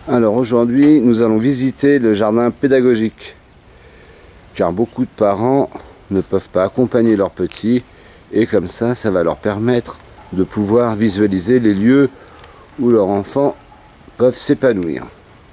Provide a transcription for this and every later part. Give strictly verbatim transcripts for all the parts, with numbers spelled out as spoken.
Alors aujourd'hui, nous allons visiter le jardin pédagogique, car beaucoup de parents ne peuvent pas accompagner leurs petits, et comme ça, ça va leur permettre de pouvoir visualiser les lieux où leurs enfants peuvent s'épanouir.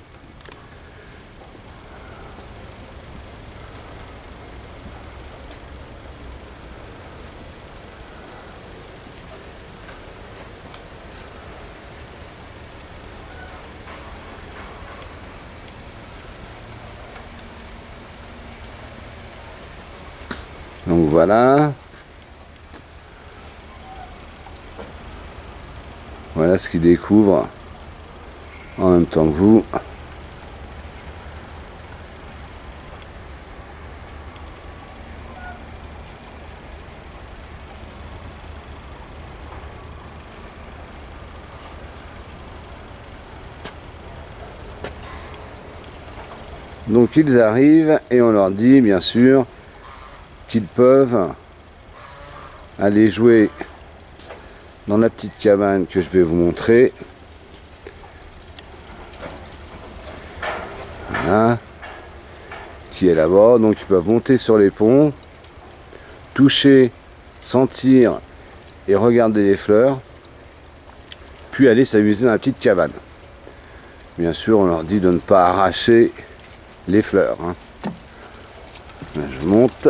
Donc voilà, voilà ce qu'ils découvrent en même temps que vous. Donc ils arrivent et on leur dit bien sûr qu'ils peuvent aller jouer dans la petite cabane que je vais vous montrer. Voilà. Qui est là-bas. Donc ils peuvent monter sur les ponts, toucher, sentir et regarder les fleurs, puis aller s'amuser dans la petite cabane. Bien sûr, on leur dit de ne pas arracher les fleurs. Hein. Là, je monte.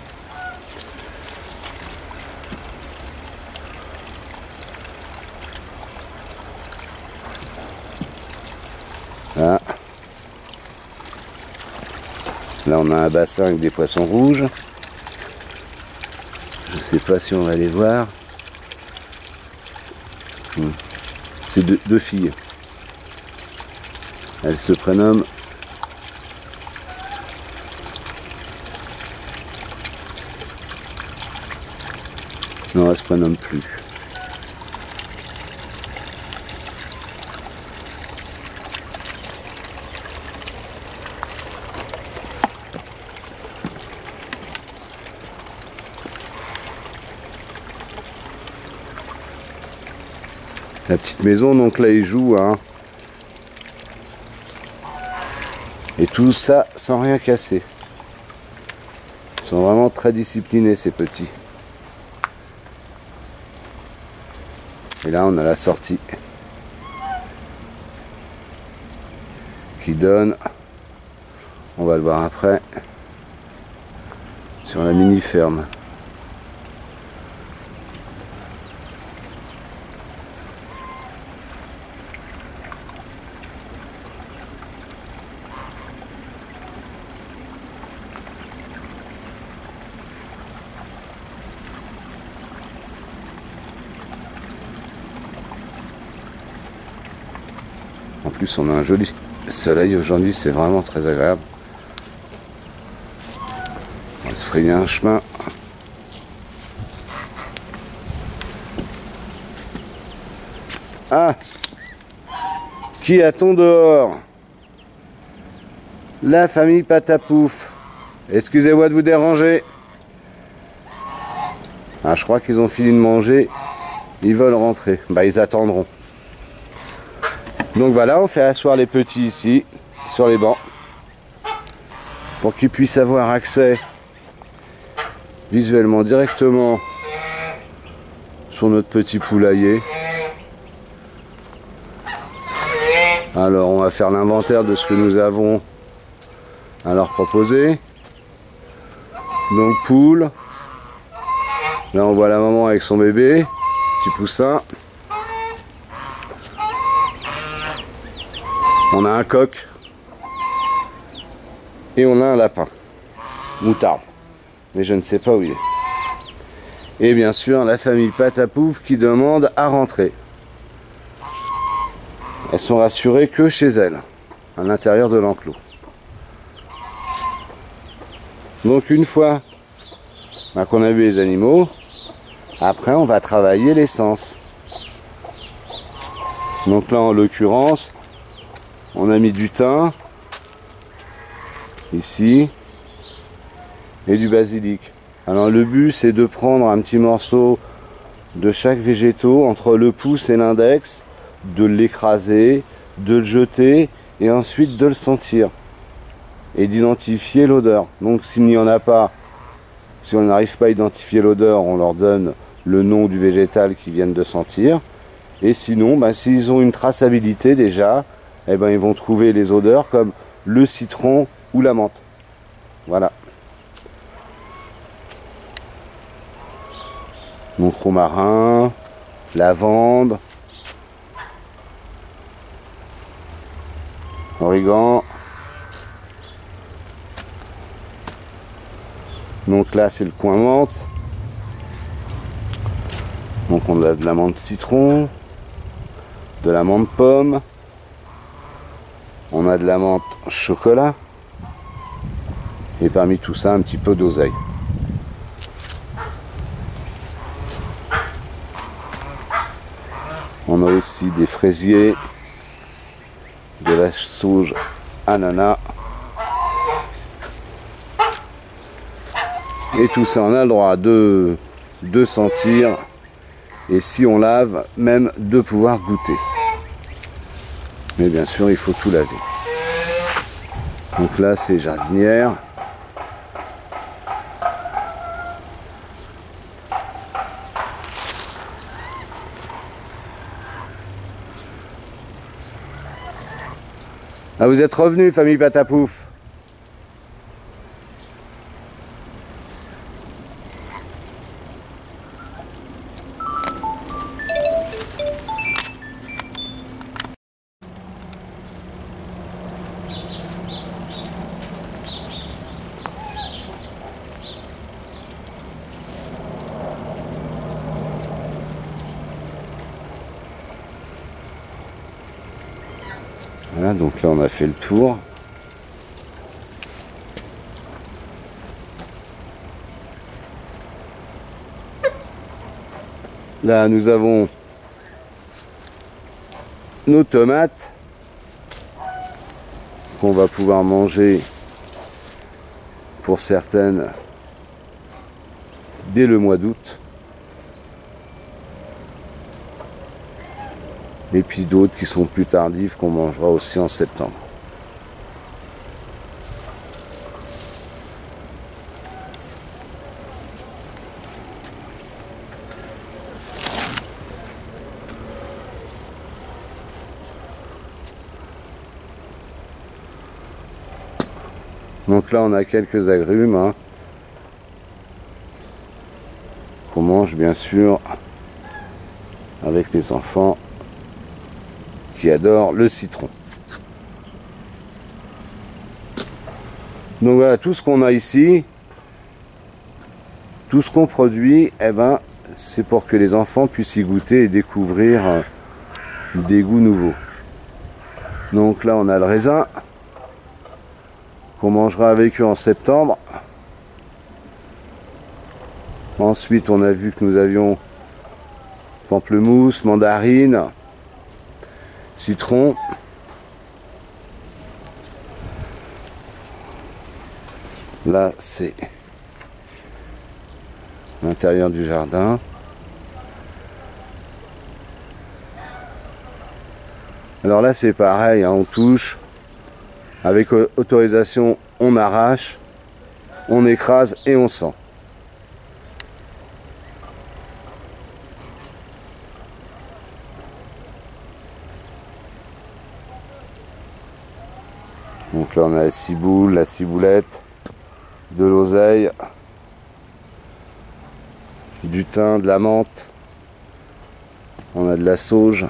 Là. Là on a un bassin avec des poissons rouges. Je sais pas si on va les voir. C'est deux, deux filles. Elles se prénomment Non, elles se prénomment plus. La petite maison, donc là ils jouent, hein. Et tout ça sans rien casser. Ils sont vraiment très disciplinés ces petits. Et là on a la sortie qui donne, on va le voir après, sur la mini ferme. En plus, on a un joli soleil aujourd'hui, c'est vraiment très agréable. On va se frayer un chemin. Ah! Qui a-t-on dehors? La famille Patapouf. Excusez-moi de vous déranger. Ah, je crois qu'ils ont fini de manger. Ils veulent rentrer. Bah, ils attendront. Donc voilà, on fait asseoir les petits ici, sur les bancs, pour qu'ils puissent avoir accès visuellement directement sur notre petit poulailler. Alors on va faire l'inventaire de ce que nous avons à leur proposer. Donc poule, là on voit la maman avec son bébé, petit poussin. On a un coq et on a un lapin, moutarde, mais je ne sais pas où il est. Et bien sûr la famille Patapouf qui demande à rentrer. Elles sont rassurées que chez elles, à l'intérieur de l'enclos. Donc une fois bah, qu'on a vu les animaux, après on va travailler les sens. Donc là en l'occurrence, on a mis du thym, ici, et du basilic. Alors le but c'est de prendre un petit morceau de chaque végétaux entre le pouce et l'index, de l'écraser, de le jeter et ensuite de le sentir et d'identifier l'odeur. Donc s'il n'y en a pas, si on n'arrive pas à identifier l'odeur, on leur donne le nom du végétal qu'ils viennent de sentir. Et sinon, bah, s'ils ont une traçabilité déjà, eh ben, ils vont trouver les odeurs comme le citron ou la menthe. Voilà. Donc romarin, lavande, origan. Donc là c'est le coin menthe. Donc on a de la menthe citron, de la menthe pomme, on a de la menthe chocolat, et parmi tout ça un petit peu d'oseille. On a aussi des fraisiers, de la sauge ananas. Et tout ça, on a le droit de, de sentir. Et si on lave, même de pouvoir goûter. Mais bien sûr, il faut tout laver. Donc là, c'est jardinière. Ah, vous êtes revenus, famille Patapouf. Voilà, donc là on a fait le tour. Là nous avons nos tomates qu'on va pouvoir manger pour certaines dès le mois d'août. Et puis d'autres qui sont plus tardives qu'on mangera aussi en septembre. Donc là on a quelques agrumes hein, qu'on mange bien sûr avec les enfants qui adore le citron. Donc voilà, tout ce qu'on a ici, tout ce qu'on produit, eh ben, c'est pour que les enfants puissent y goûter et découvrir euh, des goûts nouveaux. Donc là, on a le raisin qu'on mangera avec eux en septembre. Ensuite, on a vu que nous avions pamplemousse, mandarine, citron. Là, c'est l'intérieur du jardin. Alors là, c'est pareil, hein, on touche. Avec autorisation, on arrache, on écrase et on sent. Donc là on a la ciboule, la ciboulette, de l'oseille, du thym, de la menthe, on a de la sauge.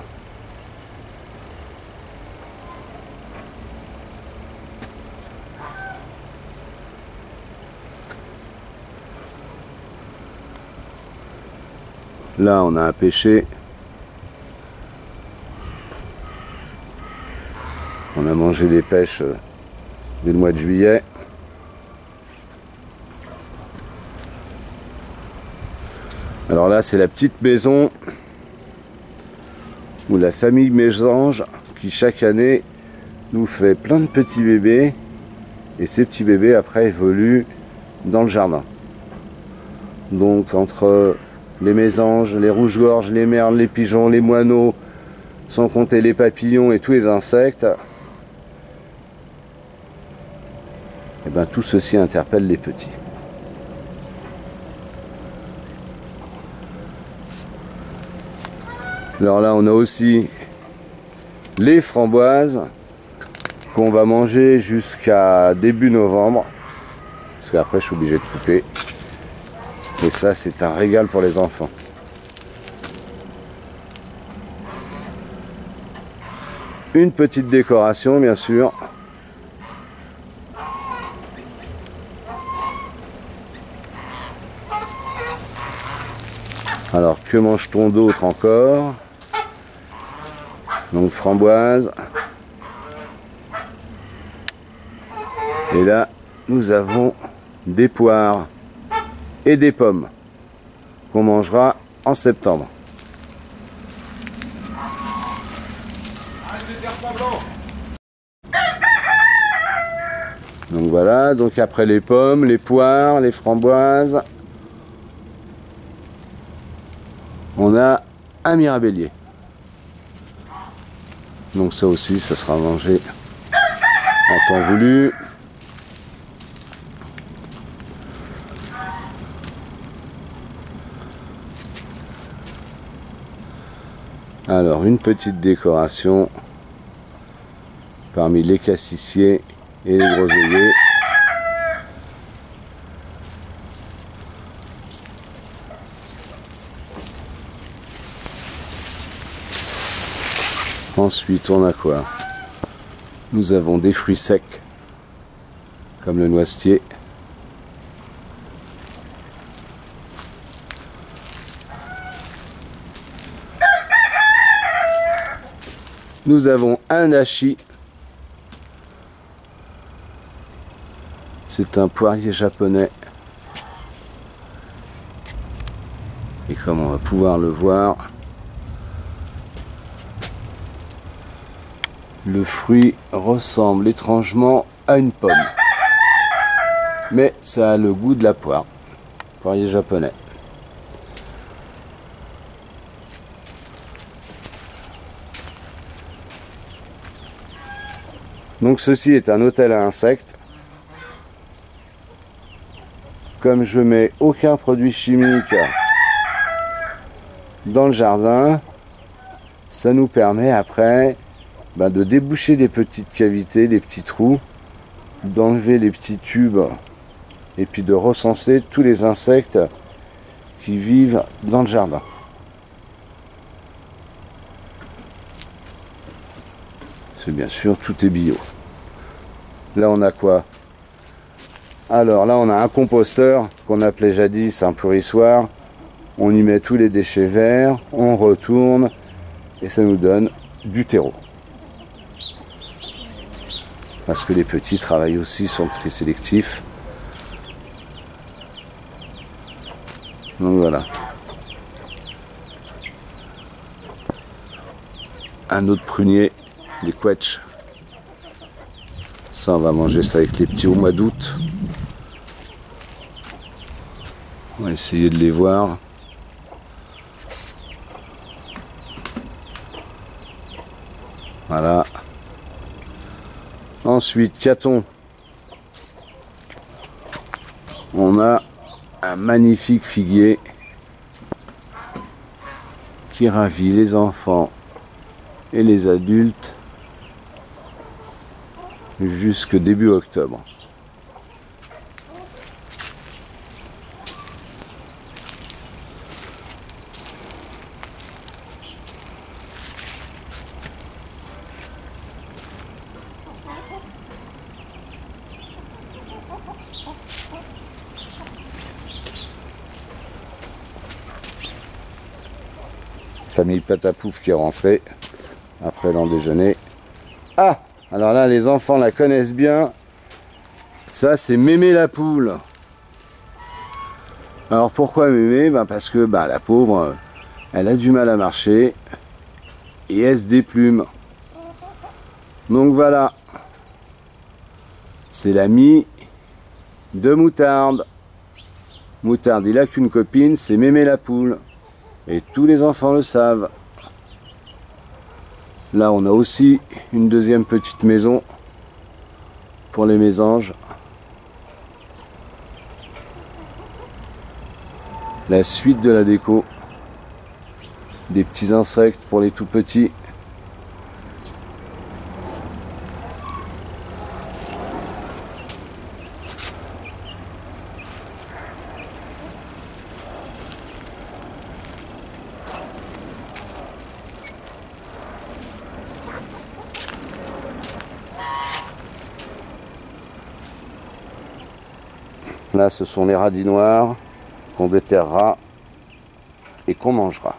Là on a un pêcher. On a mangé des pêches dès le mois de juillet. Alors là, c'est la petite maison où la famille Mésange, qui chaque année nous fait plein de petits bébés. Et ces petits bébés, après, évoluent dans le jardin. Donc, entre les mésanges, les rouges-gorges, les merles, les pigeons, les moineaux, sans compter les papillons et tous les insectes, ben, tout ceci interpelle les petits. Alors là, on a aussi les framboises qu'on va manger jusqu'à début novembre. Parce qu'après, je suis obligé de couper. Et ça, c'est un régal pour les enfants. Une petite décoration, bien sûr. Alors, que mange-t-on d'autre encore? Donc, framboise. Et là, nous avons des poires et des pommes qu'on mangera en septembre. Donc voilà, donc après les pommes, les poires, les framboises, on a un mirabellier. Donc ça aussi, ça sera mangé en temps voulu. Alors une petite décoration parmi les cassissiers et les groseilliers. Ensuite, on a quoi? Nous avons des fruits secs, comme le noisetier. Nous avons un hachis. C'est un poirier japonais. Et comme on va pouvoir le voir, le fruit ressemble étrangement à une pomme. Mais ça a le goût de la poire. Poirier japonais. Donc ceci est un hôtel à insectes. Comme je mets aucun produit chimique dans le jardin, ça nous permet après ben, de déboucher les petites cavités, les petits trous, d'enlever les petits tubes et puis de recenser tous les insectes qui vivent dans le jardin. C'est bien sûr, tout est bio. Là on a quoi? Alors là on a un composteur qu'on appelait jadis un pourrissoir. On y met tous les déchets verts, on retourne et ça nous donne du terreau. Parce que les petits travaillent aussi sur le tri sélectif. Donc voilà. Un autre prunier, les quetchs. Ça on va manger ça avec les petits au mois d'août. On va essayer de les voir. Voilà. Ensuite, qu'a-t-on? On a un magnifique figuier qui ravit les enfants et les adultes jusque début octobre. Famille Patapouf qui est rentrée après l'en déjeuner. Ah, alors là les enfants la connaissent bien. Ça c'est Mémé la poule. Alors pourquoi Mémé? Ben parce que ben, la pauvre, elle a du mal à marcher et elle se déplume. Donc voilà. C'est l'ami de Moutarde. Moutarde, il a qu'une copine, c'est Mémé la poule. Et tous les enfants le savent. Là, on a aussi une deuxième petite maison pour les mésanges. La suite de la déco. Des petits insectes pour les tout petits. Là, ce sont les radis noirs qu'on déterrera et qu'on mangera.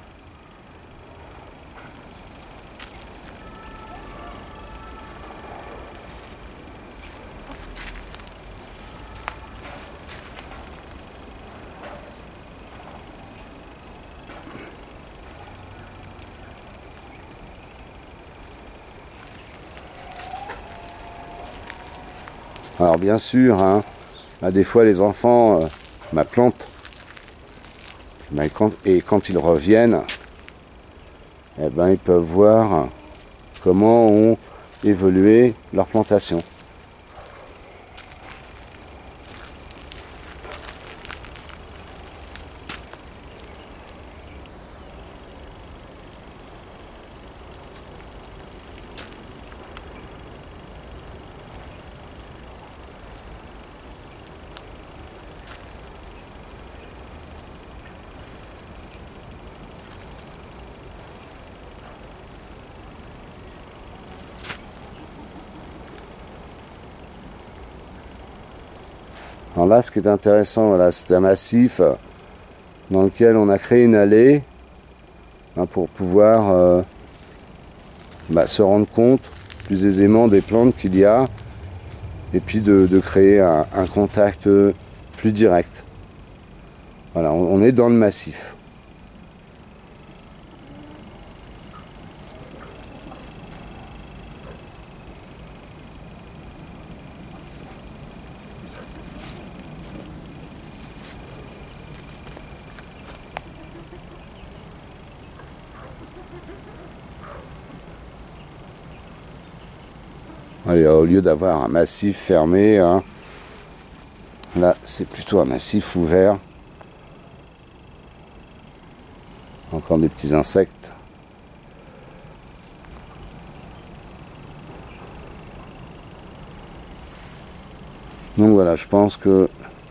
Alors bien sûr, hein, bah, des fois les enfants euh, ma plantent bah, quand, et quand ils reviennent, eh ben, ils peuvent voir comment ont évolué leur plantation. Alors là, ce qui est intéressant, voilà, c'est un massif dans lequel on a créé une allée hein, pour pouvoir euh, bah, se rendre compte plus aisément des plantes qu'il y a et puis de, de créer un, un contact plus direct. Voilà, on, on est dans le massif. Allez, au lieu d'avoir un massif fermé, hein, là c'est plutôt un massif ouvert. Encore des petits insectes. Donc voilà, je pense que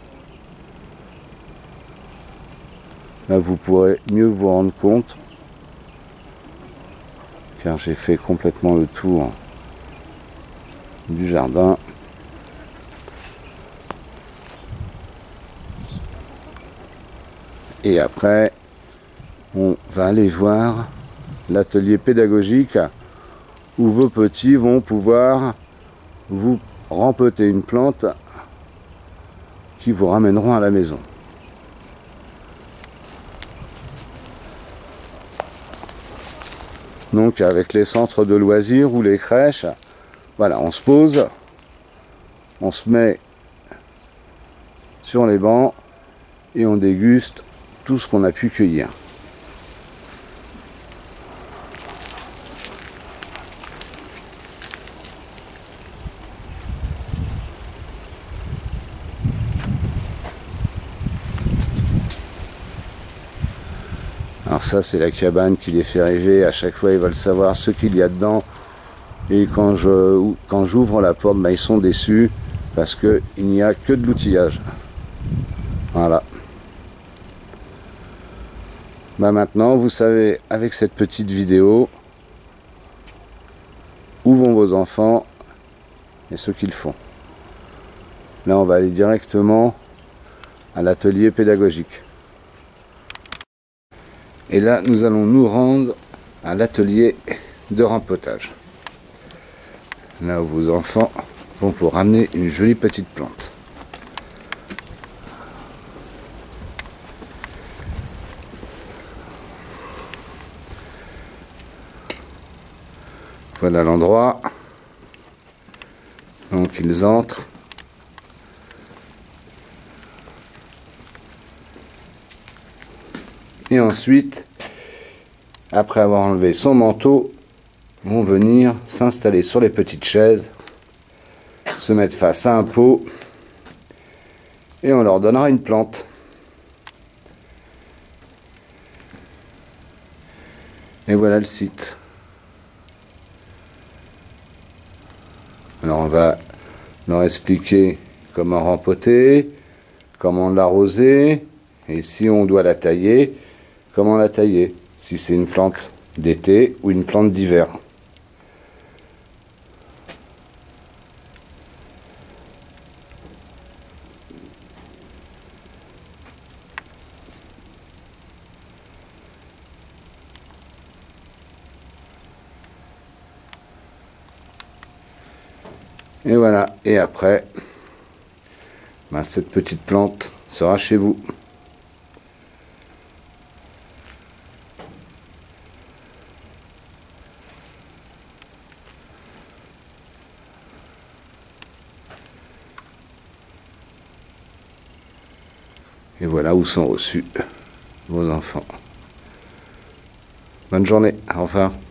là vous pourrez mieux vous rendre compte, car j'ai fait complètement le tour du jardin. Et après, on va aller voir l'atelier pédagogique où vos petits vont pouvoir vous rempoter une plante qui vous ramèneront à la maison. Donc avec les centres de loisirs ou les crèches, voilà, on se pose, on se met sur les bancs et on déguste tout ce qu'on a pu cueillir. Alors ça, c'est la cabane qui les fait rêver. À chaque fois, ils veulent savoir ce qu'il y a dedans. Et quand je quand j'ouvre la porte, bah, ils sont déçus parce qu'il n'y a que de l'outillage. Voilà. Bah maintenant, vous savez, avec cette petite vidéo, où vont vos enfants et ce qu'ils font. Là, on va aller directement à l'atelier pédagogique. Et là, nous allons nous rendre à l'atelier de rempotage. Là où vos enfants vont vous ramener une jolie petite plante. Voilà l'endroit. Donc ils entrent. Et ensuite, après avoir enlevé son manteau, vont venir s'installer sur les petites chaises, se mettre face à un pot, et on leur donnera une plante. Et voilà le site. Alors on va leur expliquer comment rempoter, comment l'arroser, et si on doit la tailler, comment la tailler, si c'est une plante d'été ou une plante d'hiver. Et voilà, et après, ben cette petite plante sera chez vous. Et voilà où sont reçus vos enfants. Bonne journée, au revoir.